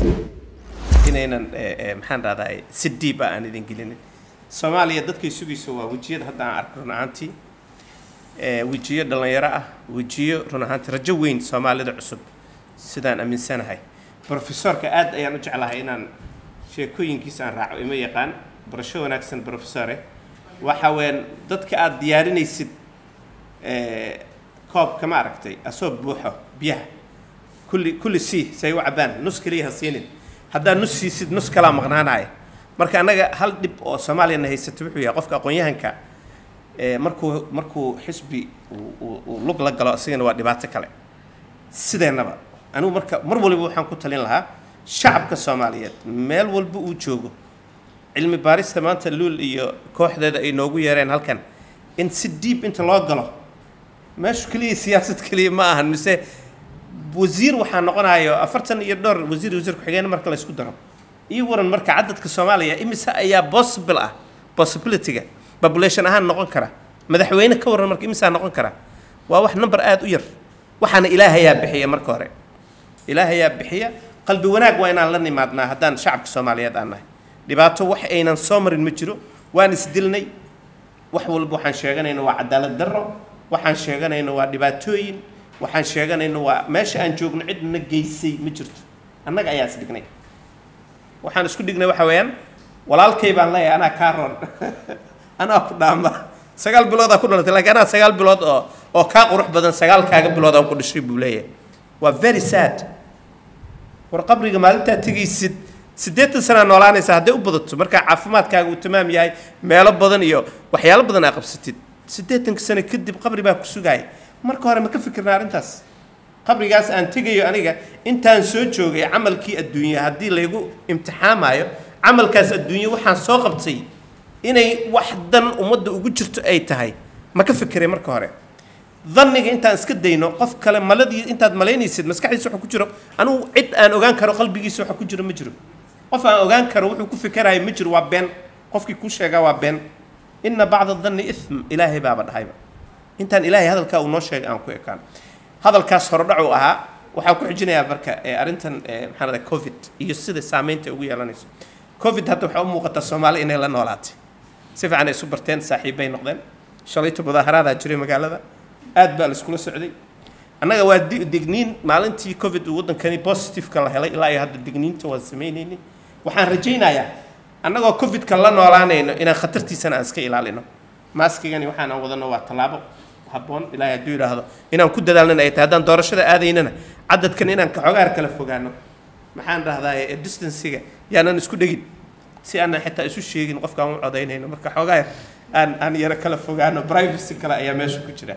inaynan maxaan raadaay si deep aan idin gelinin Soomaaliya dadkay sugayso waa wajiyada hadda aan arko runaantii wajiyo dhalinyaro ah wajiyo runaantii rajo weyn Soomaalida cusub sidaan aaminsanahay professorka aad ayaan u jeclahay inaan sheekooyinkiisa aan raaco ima yaqaan barasho wanaagsan professore waxa weyn dadka aad diyaarinaysid koob kama aragtay asoo buuxo biyaha kulli say u cabaan nus kaliya hasiinin haddaan nus siisid nus kala maqnaanaya marka anaga hal dib oo Soomaaliya haysato wuxuu yahay qofka aqoon-yahanka markuu xisbi uu lug la galo asagana waa dhibaato kale sideenaba anigu mar waliba waxaan ku talin lahaa shacabka Soomaaliyeed meel walba uu joogo cilmi baarista maanta luul iyo kooxdeeda ay noogu yeereen halkan in si deep inta loo galo meesha kaliya siyaasad kaliya ma ahan mise wasiir waxaa noqonayo 40 iyo dhowr wasiir ku xigeen marka la isku daro iyo waran marka cadadka Soomaaliya imisa ayaa possibility-ga population ahaan noqon kara madaxweyne ka waran marka imisa noqon kara waa wax number aad u yar waxaana Ilaahay ayaa bixiya marka hore Ilaahay ayaa bixiya qalbi wanaag waa inaan la nimaadnaa haddaan shacabka Soomaaliyeed aan nahay dhibaato wax aynan soo marin ma jiro waan isdilnay wax walba waxaan sheeganayna waa cadaalad darro waxaan sheeganayna waa dhibaatooyin waxaan sheeganayna waa meesha aan joogno cidna geysay ma jirto annaga ayaa is dhignay waxaan isku dhignay waxa weeyaan walaalkay baan leeyahay anaa ka roon anaa ku dhaama 9 bilood ku dhalatay laakiin anaa 9 bilood oo ka qurux badan 9 kaaga bilood aan ku dhashay buu leeyahay waa very sad war qabriga maalinta tigaysid 8 sano noolaanaysa haddii u badato marka caafimaadkaaga uu tamaam yahay meelo badan iyo waxyaalo badan aad qabsatid 8 sano kadib qabri baa ku sugay marka hore ma ka fikirnaa arintaas qabrigaas aan tagayo aniga intaan soo joogay amalkii adduunyo hadii laygu imtixaamayo amalkaas adduunyo waxaan soo qabtay inay wax dan umada ugu jirto ay tahay ma ka fikiray marka hore dhanniga intaan iska dayno qof kale maladii intaad maleynaysid maskaxdiisa waxa ku jiro anigu cid aan ogaan karo qalbigiisa waxa ku jiro ma jiro qof aan ogaan karo wuxuu ku fikirayo ma jiro waa been qofkii ku sheega waa been inna ba'd adh-dhanni ithm ilaahi baaba dhahayba intaan ilaahi hadalka uu noo sheegay aan ku ekaan hadalkaas hore dhacu ahaa waxa ku xijinayaa marka arintan maxaan radaa covid iyo sida saameynta ugu yeelanayso covid hadda waxa u muuqata Soomaali inay la noolaatay si fiican ay isu barteen saaxiibay noqdeen shalayto mudaaharaad jiray magaalada aad baa la isku socday annaga waa digniin maalintii covid uu wadankani positive ka la helay ilaa ay hadda digniinta waa sameeyeen waxaan rajaynayaa annagoo covid ka la noolaanayno inaan khatartiisana iska ilaalino maaskigani waxaan aan wadano waa talaabo habboon ilaahay haduu yiraahdo inaan ku dadaalnana ay tahay haddaan doorashada aadaynana cadadkan inaan ka xogaar kala fogaano maxaan rahdaa distance-ga yaanan isku dhigin si aan xitaa isu sheegin qofka aan u codaynayno marka xogaar aan yara kala fogaano privacy kala ayaa meesha ku jira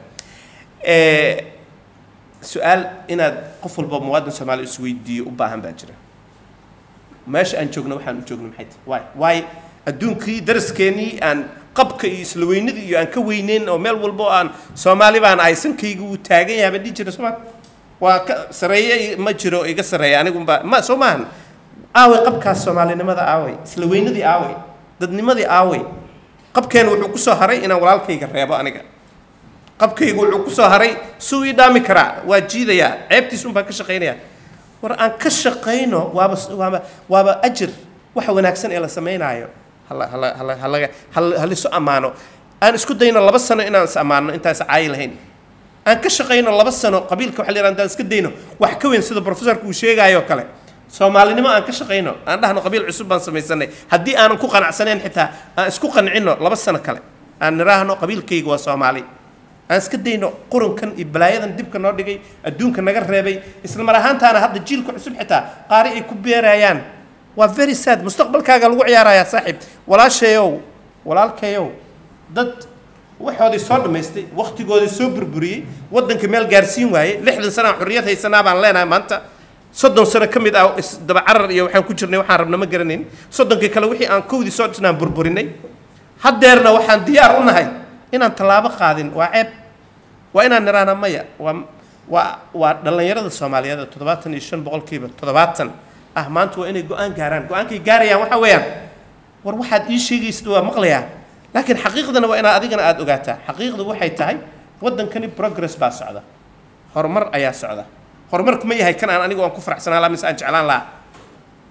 su'aal inaad qof walba muwaadin Soomaali is weydiiyo u baahan baa jira meesha aan joogno waxaan u joogno maxay tahay why adduunkii darskeeni aan qabka iyo isla weynida iyo aan ka weyneyn oo meel walba aan Soomaali baan aysankaygu u taagan yahay badii jira Soomaali waa ka sareeyay ma jiro iga sareeyay anigu ma Soomaan aaway qabkaas Soomaalinimada aaway isla weynidii aaway dadnimadii aaway qabkeen wuxuu ku soo haray inaan walaalkayga reebo aniga qabkaygu wuxuu ku soo haray suu ii dhaami karaa waa jiidaya ceebtiis baan ka shaqeynaya war aan ka shaqeyno waaba ajir waxa wanaagsan ee la sameeynayo halisu amaano aan isku dayno 2 sano inaan is amaano intaas caay lahayn aan ka shaqeyno 2 sano qabiilka waxa la yiraahdaa iska dayno wax ka weyn sida professorku uu sheegayo kale Soomaalinimo aan ka shaqeyno aan dhahno qabiil cusub baan sameeysanay hadii aanan ku qanacsaneyn xitaa aan isku qancino 2 sano kale aan niraahno qabiilkayga waa Soomaali aan iska dayno qurunkan iyo balaayadan dibka noo dhigay adduunka naga reebay isla mar ahaantaana hadda jiilka cusub xitaa qaari ay ku beerayaan waa very sad mustaqbalkaaga lagu ciyaaraya saaxiib walaashayow walaalkayow dad waxoodii soo dhameystay waqtigoodii soo burburiyay wadanka meel gaarsiin waayay 60 sano xurriyad haysanaa baan leenahay maanta 30 sano kamid ah daba carar iyo waxaan ku jirnay waxaan rabna ma garanayn 30 kale wixii aan koodii soo dhisnaan burburinay haddeerna waxaan diyaar u nahay inaan talaabo qaadin waa ceeb waa inaan niraana maya waa dhalinyarada Soomaaliyeed 75% 70 maanta waa inay go'aan gaaraan go'aankay gaarayaan waxa weeyaan war waxaad ii sheegaysid waa maqlayaa laakiin xaqiiqdana waa inaad adigana aad ogaataa xaqiiqdu waxay tahay wadankani progress baa socda horumar ayaa socda horumarku ma yahay kan aan anigu aan ku faraxsanaa la mis aan jeclaan lahaa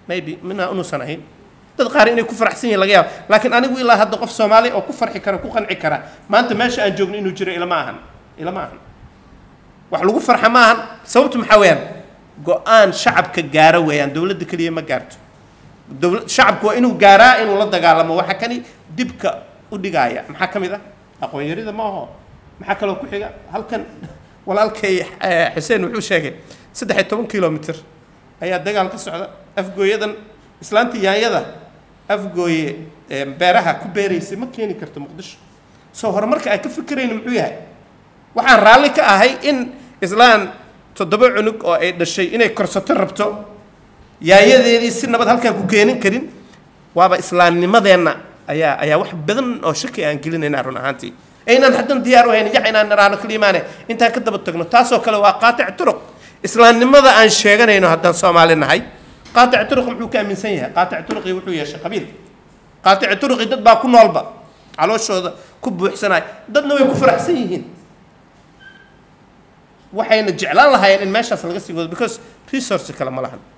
maybe mina unu sanayn dad qaar inay ku faraxsan yihiin laga yaabo laakiin anigu ilaa hadda qof Soomaali oo ku farxi kara ku qanci kara maanta meesha aan joogno inuu jiro ilama ahan wax lagu farxa ma ahan sababtu maxaa weeyaan go'aan shacabka gaara weeyaan dawladda kaliya ma gaarto shacabku waa inuu gaaraa inuu la dagaalamo waxa kani dibka u dhigaya maxaa kamid ah aqoon yarida ma aho maxaa kale ku xiga halkan walaalkay Xuseen wuxuu sheegay 13 kilomitir ayaa dagaal ka socda afgooyadan islaantii yaanyada afgooye beeraha ku beeraysay ma keeni karto Muqdisho soo horumarka ay ka fikirayno muxuu yahay waxaan raalli ka ahay in islaan 7 cunug oo ay dhashay inay korsato rabto yaayadeedii si nabad halkan ku keenin karin waaba islaamnimadeena ayaa wax badan oo shaki aan gelinayna run ahaantii aynaan hadan diyaar u ahayn inaan naraano kaliimaane intaan ka daba tagno taasoo kale waa qaatic turuq islaamnimada aan sheeganayno hadan Soomaali nahay qaatic turuq muxuu ka aaminsan yahay qaatic turuqi wuxuu yeeshay qabiil qaatic turuqi dad baa ku noolba calooshooda ku buuxsanay dadna way ku faraxsan yihiin waxayna jeclaan lahaayeen in meeshaas laga sii wado because resource kale ma lahan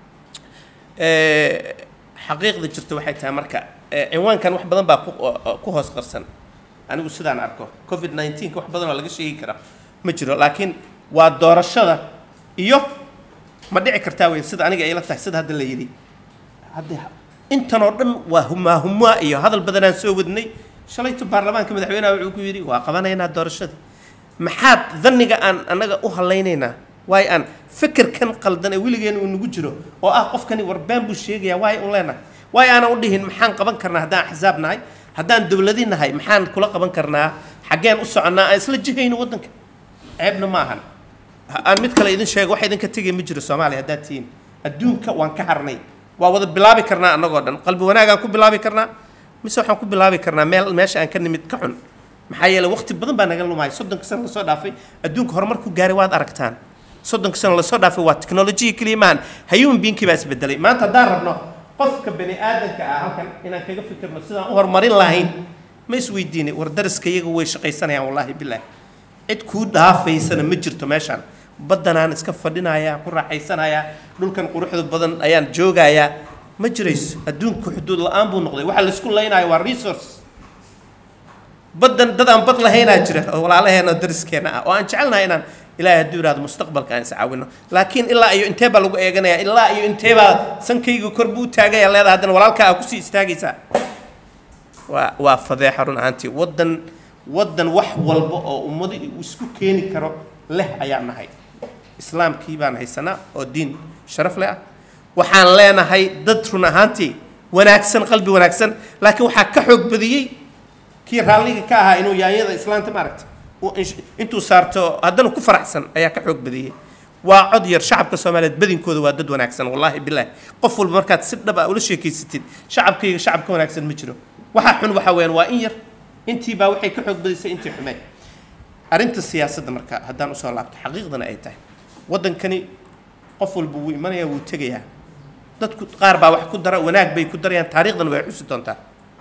xaqiiqda jirto waxay tahay marka cinwaankan wax badan baa ku hoos qarsan anigu sidaan arko covid-19 wax badan oo laga sheegi kara ma jiro laakiin waa doorashada iyo ma dhici kartaa weyn sida aniga ay la tahay sida hadda la yiri hadda intan oo dhan waa huma iyo hadal badan aan soo wadnay shalayto baarlamaanka madaxweynaha wuxuu ku yiri waa qabanaynaa doorashada maxaad dhanniga aan anaga u haleynayna waay aan fikirkan qaldan ee wiligeena uu nagu jiro oo ah qofkani warbaan buu sheegaya waay u leena waay aan u dhihin maxaan qaban karnaa haddaan xisaab nahay haddaan dawladii nahay maxaan kula qaban karnaa xageen u soconaa aan isla jihayno wadanka ceebna ma ahan aan mid kale idin sheego wax idinka tagay ma jiro Soomaaliya hadda tiin adduunka waan ka harnay waa wada bilaabi karnaa anagoo dhan qalbi wanaag aan ku bilaabi karnaa mise waxaan ku bilaabi karnaa meesha aan ka nimid ka xun maxaa yeelay waqti badan baa naga lumay 30 sano la soo dhaafay adduunka horumar ku gaaray waad aragtaan 30 sano la soo dhaafay waa technology kaliimaan hayuun biinki baa isbedelay maanta hadaan rabno qofka bani aadanka ah halkan inaan kaga fikirno sidaan u horumarin lahayn ma isweydiinay war dariska iyaga way shaqaysanayaan wallahi billaah cid ku dhaafaysana ma jirto meeshan badanaan iska fadhinaya ku raaxaysanaya dhulkan quruxda badan ayaan joogayaa ma jirayso adduunku xuduud la'aan buu noqday waxa la isku leenayo waa resource badan dad aan bad lahaynaa jira oo walaalaheena dariskeena ah oo aan jecelnahay inaan ilaahay hadduu yiraahdo mustaqbalka aan sacaawino laakiin ilaa iyo intee baa lagu eeganaya ilaa iyo intee baa sankayga kor buu taagaya leedahay haddana walaalka aa ku sii istaagaysaa waa fadeexa run ahaantii wadan wax walba oo ummadu isku keeni karo leh ayaan nahay islaamkii baan haysanaa oo diin sharaf leh ah waxaan leenahay dad run ahaantii wanaagsan qalbi wanaagsan laakiin waxaa ka xoog badiyey kii raalliga ka ahaa inuu yaanyada islaanta maaragtay intuu saarto haddana ku faraxsan ayaa ka xoog badiyey waa cod yar shacabka Soomaaliyeed badinkooda waa dad wanaagsan wallahi billaah qof walba markaad si dhab ah ula sheekaysatid shacabkayga shacabka wanaagsan ma jiro waxa xun waxa weeyaan waa in yar intii baa waxay ka xoog badisay intii xumay arinta siyaasadda marka haddaan u soo laabto xaqiiqdana ay tahay wadankani qof walba wuu imanaya wuu tagayaa dadku qaar baa wax ku dara wanaag bay ku darayaan taariikhdan way xusi doontaa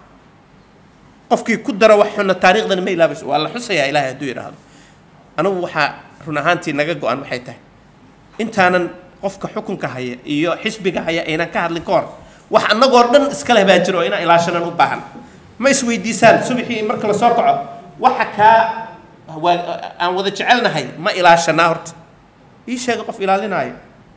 qofkii ku dara wax xun taariikhdan ma ilaabayso waa la xusayaa ilaahay hadduu yiraahdo anigu waxa run ahaantii naga go'an waxay tahay intaanan qofka xukunka haya iyo xisbiga haya aynan ka hadlin ka hor wax annagoo dhan iska leh baa jiro inaan ilaashanan u baahan ma isweydiisaan subaxii marka la soo kaco waxa ka aan wada jecelnahay ma ilaashanaa horta ii sheega qof ilaalinaayo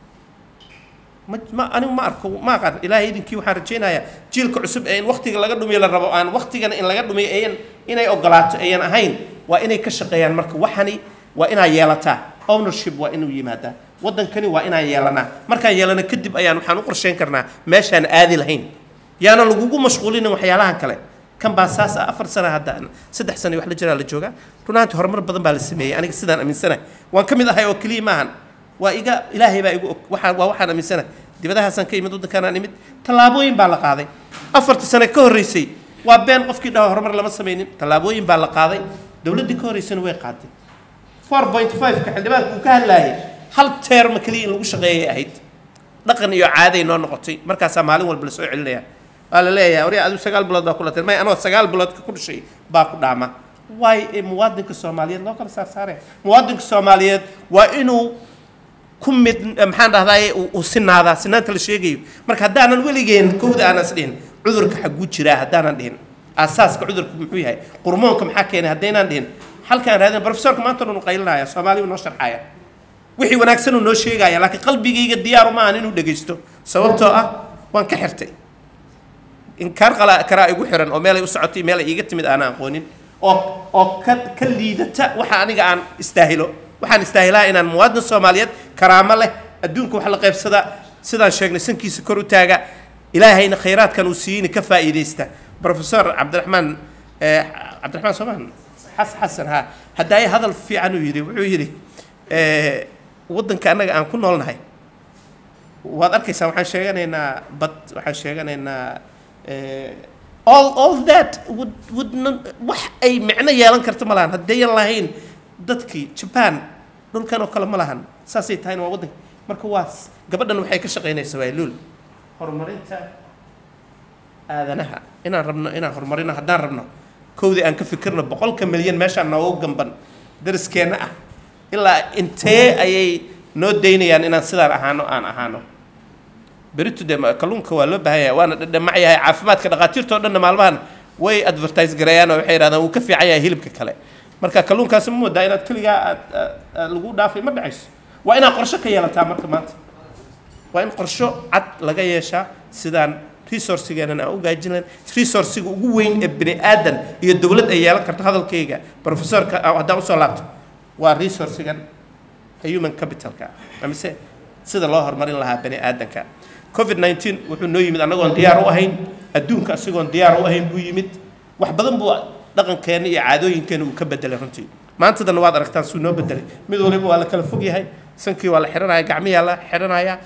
ما أنا ما أركو ما قال إلهي إذن كيو حرجينا يا جيل كعسب إن وقتي لقى دمي للربع عن وقتي إن لقى دمي إن أي أقلات أي أهين وإن كشق يعني مرك وحني وإن يالتا ownership وإنه يمادا ودن كني وإن يالنا مرك يالنا كدب أيان وحنو قرشين كرنا ماشان آذي الحين يعني لجوجو مشغولين وحيالها كله كم باساس أفر سنة هذا 6 سنة وحلا جرا للجوجا رنات هرمر بدن بالسمية أنا كسيدان من سنة وان كم إذا هاي وكلي معن وإيجا إلهي بقى واحد من سنة دي بدها سنة كي مدود كان نمد تلابوين بالقاضي أفرت سنة كوريسي وبين قف كده هرمر لما سمين تلابوين بالقاضي دولة دي كوريسي نوي قاضي 4.5 كحد بالك وكهلاهي هل تيرم كلين لو شقيه أهيد لقن يعادي نون نقطي مركز مالين والبلسوي عليا قال لي يا أوري أدو سجال بلاد باكلة ما أنا سجال بلاد كل شيء باكل دعمة واي موادك الصوماليات لو كان صار موادك الصوماليات وإنه كمد محن هذا وسنة هذا سنة الشيء مرك هدانا وليجين كود أنا سدين عذرك حقود شراء هدانا دين أساس كعذرك محوي قرمونكم حكينا هدينا دين حال كان هذا بروفيسور ما ترون قيلنا يا سومالي ونشر حياة وحي وناكسن ونشيء جاي لكن قلبي يجي الديار ما أنا ندقيستو سببته وان كحرتي إن كان كرا يقول حرن أو ماله يسعتي ماله يجت من أنا قونين أو كل يدتا وحاني عن استاهله وحن استاهلها إن المواد الصوماليات كرامة له الدنيا حلقة بسدا شغل سنكي سكرو تاجا إلهي إن خيرات كانوا سيين كفا إيديستا بروفيسور عبد الرحمن سبحان حسن هداي هذا في عنو يري ويري ودن كأننا أن كنا لنا هاي وهذا الكيس وحن شيئا وحن شيئا all that would wax ay macna yeelan karto malahan haddii lahayn dadkii Japan dhulkan oo kale malahan saasay tahay waa wadan marka waas gabadhan waxay ka shaqeynaysaa wayluul horumarinta aadanaha inaan horumarino haddaan rabno koodii aan ka fikirno 100 milyan meeshaan noogu gamban dariskeena ah ilaa intee ayay noo deynayaan inaan sidaan ahaano بريتو دم كلون كوالو بهاي وأنا دمعي هاي عفمات كده قاتيرتو دنا معلمان وي أدفرتايز جريانة وحير هذا وكفي عيا هيلب ككله مركا كلون كاسمو داينات كل جا الوجود دافي ما بعيش وأنا قرشة كيالا تعمل كمان وأنا قرشة عد لقى يشا سدان ريسورس جانا أو جايجنا ريسورس وين ابن آدم هي الدولة أيالا كرت هذا الكيجا بروفيسور أو هذا وصلت وريسورس جانا هيومن كابيتال كا أمسي سيد الله هرمرين لها بني آدم كا COVID-19 wuxuu noo yimid anagoon diyaar u ahayn adduunka asigoon diyaar u ahayn buu yimid wax badan buu dhaqankeena iyo caadooyinkeena uu ka bedelay runtii maanta dan waad aragtaan suu noo bedelay mid waliba waa la kala fog yahay sankii waa la xiranaya gacmiyaa la xiranaya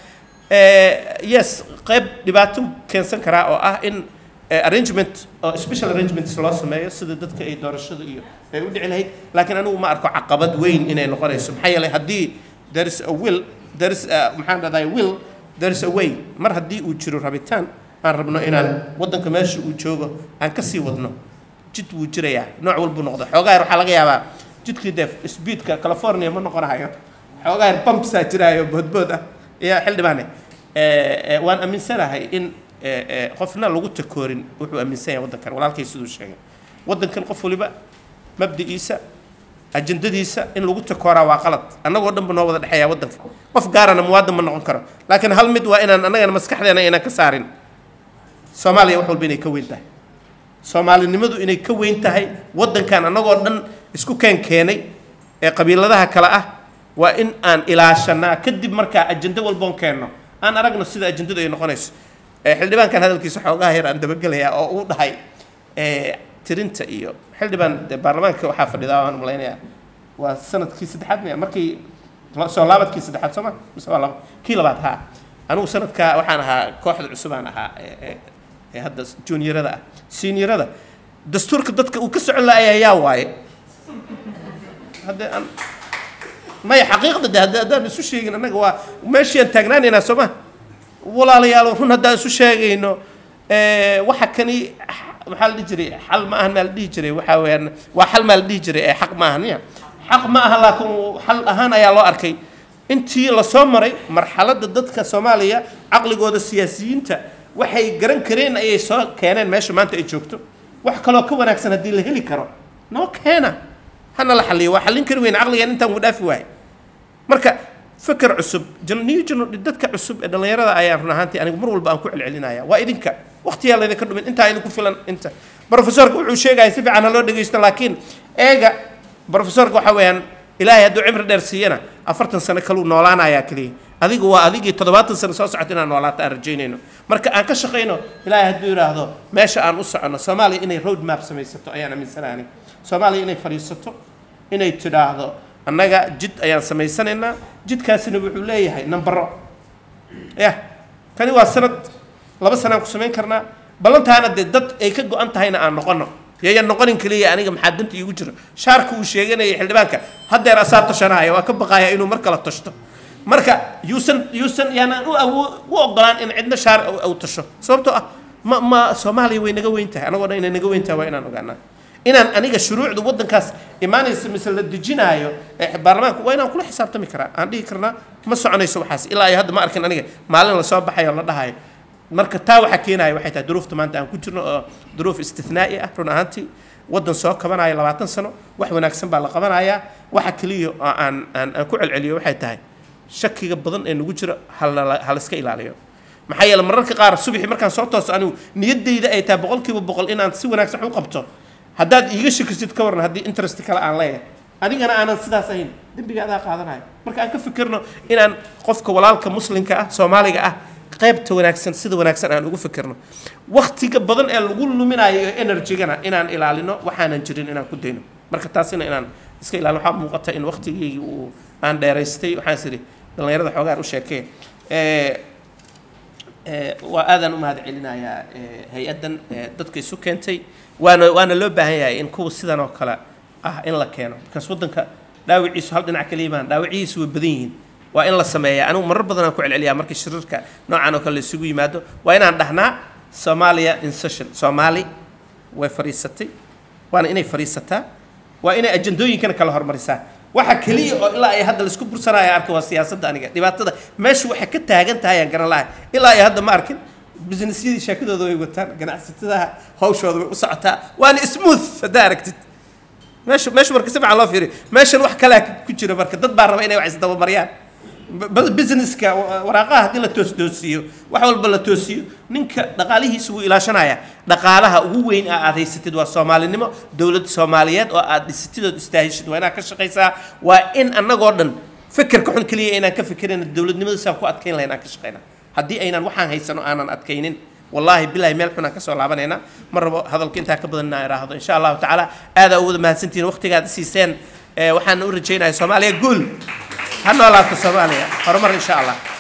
yes qayb dhibaato keensan karaa oo ah in arrangement special arrangements loo sameeyo sida dadka ay doorashada iyo ay u dhici lahayd laakiin anigu ma arko caqabad weyn inay noqonayso maxaa yeelay haddii there is a will there is maxaan dhahdaa will there is a way mar haddii uu jiro rabitaan aan rabno inaan wadanka meesha uu joogo aan ka sii wadno jid wuu jirayaa nooc walba noqdo xoogaa yar waxaa laga yaabaa jidkii def speedka California ma noqonayo xoogaa yar bumpsaa jiraayo boodbood ah iyo xildhibaane waan aaminsanahay in qofna lagu takoorin wuxuu aaminsan yahay wadankan walaalkay siduu sheegay wadankan qof waliba mabdi'iisa ajandadiisa in lagu takooraa waa qalad annagoo dhanba noo wada dhaxeeya wadanka qof gaarana muwaadin ma noqon karo laakiin hal mid waa inaan annagana maskaxdeena inaan ka saarin Soomaaliya wax walba inay ka weyn tahay Soomaalinimadu inay ka weyn tahay wadankan annagoo dhan isku keenay ee qabiiladaha kala ah waa in aan ilaashanaa kadib markaa ajanda walba oo keenno aan aragno sida ajandadu ay noqonayso xildhibaankan hadalkiisa xoogaa yar aan dabagelayaa oo uu dhahay tirinta iyo xildhibaan baarlamaanka waxaa fadhidaa aan umaleynaya waa sanadkii saddexaad markii soo laabadkii saddexaad Soomaa mise waa kii labaad ha anigu sanadka waxaan ahaa kooxda cusub aan ahaa hadda juniorada ah seniorada dastuurka dadka uu ka socon laayay ayaa waaye hadda aan ما حقيقة ده نسوي شيء إنه هو ماشي أنت تجناني ناس ما ولا ليالو هنا ده نسوي شيء إنه وحكني محل يجري حل ما هن اللي يجري وحاول وحل ما اللي يجري حق ما هن حق ما هلاكم حل هنا يا الله أركي أنتي لصومري مرحلة ضدك الصومالية عقل جود السياسيين تا وحي جرن كرين أي صار كأنن ماشي ما أنت إجوكتو وحكلو كون أحسن الدين اللي هلي كرو نو كأنه هنا لحلي وحلين كروين عقلي أنت مدافع واي مركا فكر عصب جنني ضدك عصب إذا لا يرى أيامنا هانتي أنا مرول بأنكو العلنايا وإذنك وقتي الله إذا كنت من أنت عندكم فلان أنت بروفيسور قول شيء جاي سبع عن الله دقيقة لكن إيجا بروفيسور قو حويان إلهي هدو عمر درسينا أفرتن سنة كلو نولانا يا كلي هذيك هو هذيك تضبط سنة ساعتنا نولات أرجينينه مركا أنك شقينه إلهي هدو يراهدو ماشي عن أسرع أنا سومالي إني رود ماب سميستو أيانا من سناني سومالي إني فريستو إني تراهدو annaga jid ayaan sameysanaynaa jidkaasina wuxuu leeyahay number kani waa sanad 2 sano ku sameyn karnaa balantaana dad ay ka go'an tahayna aan noqono yeeyan noqonin kaliya aniga maxaa danta iigu jiro shaarku uu sheeganay xildhibaanka haddeer asaabta shanaaya waa ka baqaaya inuu mar kala tashto marka yuusan yana u ogolaan in cidna shaar au tasho sababtoo ah ma Soomaaliya way naga weyn tahay anagoo dhan inay naga weyn tahay waa inaan ogaanaa inaan aniga shuruucda waddankaas imaanaysa mise la dejinaayo baarlamaanka waa inaan kula xisaabtami karaa aan dhihi karnaa ma soconayso waxaas ilaa ay hadda ma arkin aniga maalin la soo baxayo la dhahayo marka taa waxa keenaya waxay tahay duruufta maanta aan ku jirno oo duruuf istinaa'i ah run ahaantii waddan soo kabanaya 20 sano wax wanaagsan baa la qabanayaa waxa kaliya oo aan ku celceliyo waxay tahay shakiga badan ee nagu jira hal iska ilaaliyo maxaa yeelay mararka qaar subaxii markaan soo tooso anigu niyaddayda ay tahay 100% inaan si wanaagsan u qabto haddaad iiga shakisid ka waran haddii interest kale aan leeyahay adigana aanan sidaas ahayn dembiga adaa qaadanayo marka aan ka fikirno inaan qofka walaalka muslimka ah Soomaaliga ah qaybta wanaagsan sida wanaagsan aan ugu fikirno waqtiga badan ee lagu luminayo energy-gana inaan ilaalino waxaanan jirin inaan ku dayno marka taasina inaan iska ilaalino waxa muuqata in waqtigii uu aan dheeraystay waxaan siri dhalinyarada xoogaan u sheekay waa aadan u mahad celinayaa hay'adan dadka isu keentay waana loo baahan yahay in kuwa sidan oo kale ah in la keeno because waddanka dhaawiciisu hal dhinac kaliya baan dhaawiciisu way badan yihiin waa in la sameeyaa anigu marar badan aan ku celceliyaa markii shirarka noocan oo kale la isugu yimaado waa inaan dhahnaa Somalia in session Somali way fariisatay waana inay fariisataa waa inay ajandooyinkana kala hormarisaa waxa kaliya oo ilaa ay hadda la isku bursanaayo arka waa siyaasadda aniga dhibaatada meesha waxa ka taagan tahay aan garan lahayn ilaa ay hadda ma arkin businessyadii shaakadooda way wataan ganacsatada hawshooda way u socotaa waana smooth hadaa aragtid meesha marka si fiican loo fiiriyo meeshan wax kale ku jira marka dad baa raba inay wax isdaba mariyaan businesska waraaqaha haddii la toosiyo wax walba la toosiyo ninka dhaqaalihiisa wuu ilaashanaya dhaqaalaha ugu weyn aad haysatid waa Soomaalinimo dawladda Soomaaliyeed oo aad dhisatid oo istaahishid waa inaad ka shaqaysaa waa in annagoo dhan fikirka xun kaliya inaan ka fikirayna dawladnimada saan ku adkeyn lahayn aan ka shaqaynaa haddii aynan waxaan haysano aanan adkaynin والله بالله ميل حنا كسر لعبنا مرة هذا الكنت هكبرنا هذا إن شاء الله تعالى هذا أول ما سنتين وقت قاعد سيسين وحنا نورجينا الصومالية قول هنولا في الصومالية مرة إن شاء الله